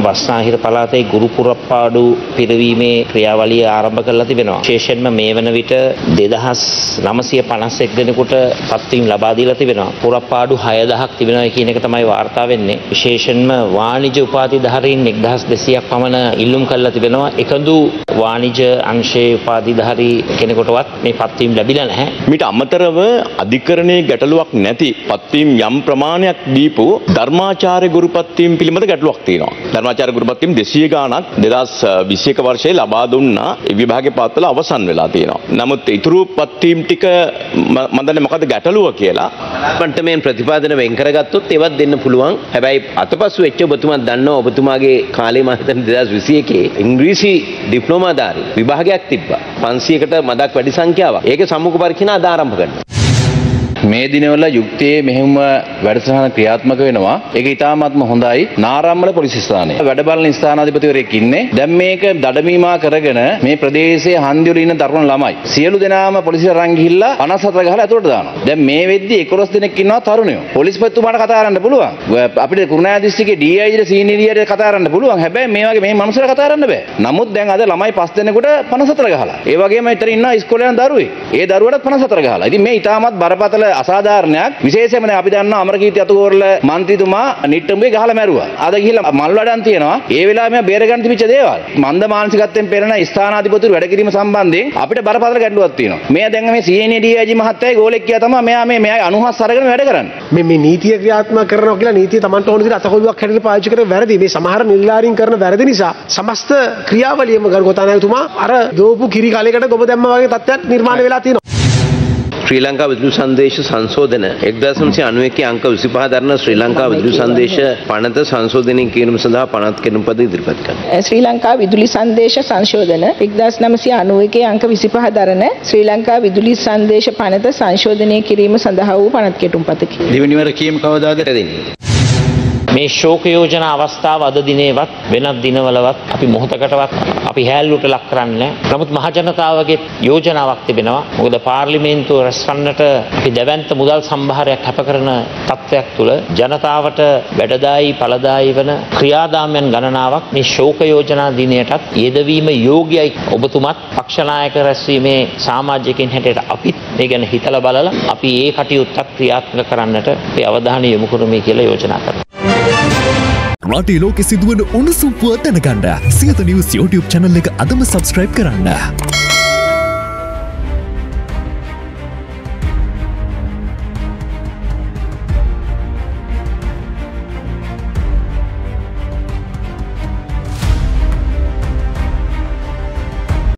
බස්නාහිර පළාතේ ගුරු පුරප්පාඩු පිරවීමේ ක්‍රියාවලිය ආරම්භ කරලා තිබෙනවා. විශේෂයෙන්ම මේ වන විට 2951 දෙනෙකුට පත්වීම් ලබා දීලා තිබෙනවා. පුරප්පාඩු 6000ක් තිබෙනවා කියන එක තමයි වාර්තා වෙන්නේ. විශේෂයෙන්ම වාණිජ උපාධිධාරීන් 1200ක් පමණ ඉල්ලුම් කරලා තිබෙනවා. එකදු වාණිජ අංශයේ උපාධිධාරී කෙනෙකුටවත් මේ පත්වීම් ලැබිලා නැහැ. මීට අමතරව අධිකරණයේ ගැටලුවක් නැති පත්වීම් යම් ප්‍රමාණයක් දීපු ධර්මාචාර්ය ගුරු පත්වීම් පිළිබඳ ගැටලුවක් තියෙනවා. ධර්මාචාර්ය ගුරු පත්වීම් 200 ගාණක් 2021 වර්ෂයේ ලබා දුන්නා. ඒ විභාගේ පත්වල අවසන් වෙලා තියෙනවා. නමුත් ඊතුරු පත්වීම් ටික මම දන්නේ මොකද ගැටලුව කියලා. පන්ටමෙන් ප්‍රතිපාදන වෙන් කරගත්තොත් ඒවත් දෙන්න පුළුවන්. හැබැයි අතපසු වෙච්ච ඔබතුමා දන්නවා ඔබතුමාගේ කාලේ මම හිතන්නේ 2021 ඉංග්‍රීසි ඩිප්ලෝමාධාරී විභාගයක් තිබ්බා. 500කට මදක් වැඩි සංඛ්‍යාවක්. ඒකේ සම්මුඛ පරීක්ෂණ අද ආරම්භ කරනවා. මේ දිනවල යුක්තියේ මෙහෙම වැඩසටහන ක්‍රියාත්මක වෙනවා. ඒක ඉතාමත්ම හොඳයි. නාරම්මල පොලිස් ස්ථානයේ වැඩ බලන ස්ථානාධිපතිවරයෙක් ඉන්නේ. දැන් මේක දඩමීමා කරගෙන මේ ප්‍රදේශයේ හන්දිවල ඉන්න තරුණ ළමයි සියලු දෙනාම පොලිසිය අරන් ගිහිල්ලා 54 ගහලා ඇතුළට දානවා. දැන් මේ වෙද්දි 11 දෙනෙක් ඉන්නවා තරුණයෝ. පොලිස්පතිතුමාට කතා කරන්න පුළුවන්. අපිට කුරුණෑගල දිස්ත්‍රික්කයේ DIG සීනියර් ඊට කතා කරන්න පුළුවන්. හැබැයි මේ වගේ මේ මනුස්සයලා කතා කරන්න බෑ. නමුත් දැන් අද ළමයි 5 දෙනෙකුට 54 ගහලා. ඒ වගේම ඊතර ඉන්නවා ඉස්කෝලේ යන දරුවෙක්. ඒ දරුවටත් 54 ගහලා. ඉතින් මේ ඉතාමත් බරපතල අසාධාරණයක්. විශේෂයෙන්ම දැන් අපි දන්නවා අමරකීර්ති අතුගෝරල මන්ත්‍රීතුමා නිට්ටඹුවේ ගහලා මැරුවා. අද ගිහිල්ලා මල් වඩන් තියෙනවා. ඒ වෙලාවේ මෙයා බේර ගන්න තිබිච්ච දේවල්. මන්ද මානසිකත්වයෙන් පෙළෙන ස්ථානාධිපතිවරු වැඩ කිරීම සම්බන්ධයෙන් අපිට බරපතල ගැටලුවක් තියෙනවා. මෙයා දැන් මේ CNA DIG මහත්තයාගේ ගෝලෙක් කියලා තමයි මෙයා අනුහස් අරගෙන වැඩ කරන්නේ. මේ නීතිය ක්‍රියාත්මක කරනවා කියලා නීතිය Tamanට ඕන විදිහට අතකොළුවක් හැටියට පාවිච්චි කරන වැරදි. මේ සමහර නිලධාරීන් කරන වැරදි නිසා සමස්ත ක්‍රියාවලියම ගරුකතානායකතුමා අර දෝපු කිරි කලයකට ගොබ දැම්මා වගේ තත්ත්වයක් නිර්මාණය වෙලා තියෙනවා. ශ්‍රී ලංකා විදුලි සංදේශ සංශෝධන 1991 අංක 25 දරන ශ්‍රී ලංකා විදුලි සංදේශ පනත සංශෝධනය කිරීම සඳහා පනත් කෙනුම්පද ඉදිරිපත් කරනවා. ශ්‍රී ලංකා විදුලි සංදේශ සංශෝධන 1991 අංක 25 දරන ශ්‍රී ලංකා විදුලි සංදේශ පනත සංශෝධනය කිරීම සඳහා වූ පනත් කෙටුම්පතකි. දෙවෙනිවර කීම කවදාද දෙන්නේ? මේ ශෝක යෝජනා අවස්ථාව අද දිනේවත් වෙනත් දිනවලවත් අපි මොහොතකටවත් අපි හැල්ලුට ලක් කරන්නේ නැහැ. නමුත් මහ ජනතාවගේ යෝජනාවක් තිබෙනවා. මොකද පාර්ලිමේන්තුව රැස්වන්නට අපි දැවැන්ත මුදල් සම්භාරයක් හැප කරන තත්ත්වයක් තුළ ජනතාවට වැඩදායි ඵලදායි වන ක්‍රියාදාමයන් ගණනාවක් මේ ශෝක යෝජනා දිනයටත් යෙදවීම යෝග්‍යයි. ඔබතුමත් පක්ෂ නායක රැස්වීමේ සමාජිකයින් හැටියට අපිත් මේ ගැන හිතලා බලලා අපි ඒ කටයුත්තක් ක්‍රියාත්මක කරන්නට අපි අවධානය යොමු කරමු කියලා යෝජනා කරනවා. රටේ ලෝකෙ සිදුවන උණුසුම් පුවත් දැනගන්න සියත නිවුස් YouTube channel එක අදම subscribe කරන්න.